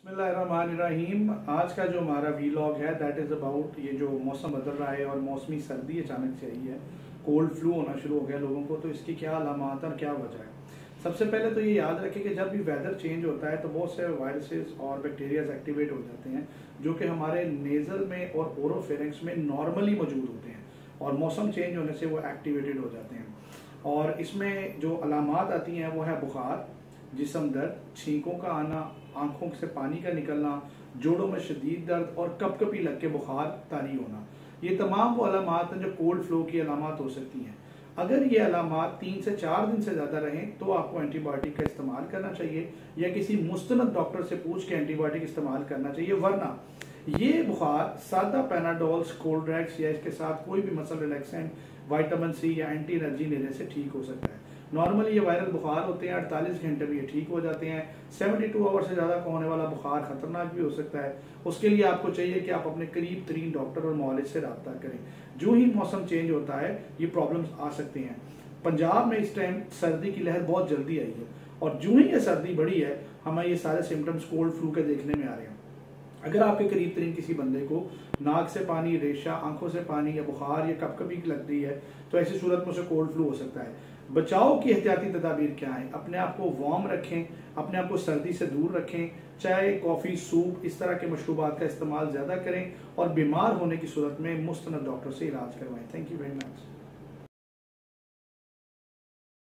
बिस्मिल्लाहिर्रहमानिर्रहीम। आज का जो हमारा वीलॉग है दैट इज़ अबाउट ये जो मौसम बदल रहा है और मौसमी सर्दी अचानक से आई है, कोल्ड फ्लू होना शुरू हो गया लोगों को, तो इसकी क्या अलामात और क्या वजह है। सबसे पहले तो ये याद रखें कि जब भी वेदर चेंज होता है तो बहुत से वायरसेस और बैक्टीरियाज एक्टिवेट हो जाते हैं जो कि हमारे नेजल में और ओरोफेरिंक्स में नॉर्मली मौजूद होते हैं और मौसम चेंज होने से वो एक्टिवेटेड हो जाते हैं। और इसमें जो अलामात आती हैं वो है बुखार, जिस्म दर्द, छींकों का आना, आंखों से पानी का निकलना, जोड़ों में शदीद दर्द और कपकपी लग के बुखार तारी होना। ये तमाम वो अलामात हैं जो कोल्ड फ्लू की अलामात हो सकती हैं। अगर ये अलामात 3 से 4 दिन से ज़्यादा रहें तो आपको एंटीबायोटिक का इस्तेमाल करना चाहिए या किसी मुस्तनद डॉक्टर से पूछ के एंटीबायोटिक इस्तेमाल करना चाहिए, वरना ये बुखार सादा पैनाडोल्स, कोल्ड्रैक्स या इसके साथ कोई भी मसल रिलैक्सेंट, विटामिन सी या एंटी एनर्जी लेने से ठीक हो सकता है। नॉर्मली ये वायरल बुखार होते हैं, 48 घंटे में ये ठीक हो जाते हैं। 72 आवर से ज़्यादा का होने वाला बुखार खतरनाक भी हो सकता है। उसके लिए आपको चाहिए कि आप अपने करीब तरीन डॉक्टर और मौलिज से रब्ता करें। जो ही मौसम चेंज होता है ये प्रॉब्लम्स आ सकती हैं। पंजाब में इस टाइम सर्दी की लहर बहुत जल्दी आई है और जो ही ये सर्दी बढ़ी है हमें ये सारे सिम्टम्स कोल्ड फ्लू के देखने में आ रहे हैं। अगर आपके करीब तरीन किसी बंदे को नाक से पानी, रेशा, आंखों से पानी या बुखार या कपकपी लग रही है तो ऐसी सूरत में उसे कोल्ड फ्लू हो सकता है। बचाव की एहतियाती तदाबीर क्या है? अपने आप को वार्म रखें, अपने आप को सर्दी से दूर रखें, चाय, कॉफी, सूप, इस तरह के मशरूबात का इस्तेमाल ज्यादा करें और बीमार होने की सूरत में मुस्तनद डॉक्टर से इलाज करवाएं। Thank you very much.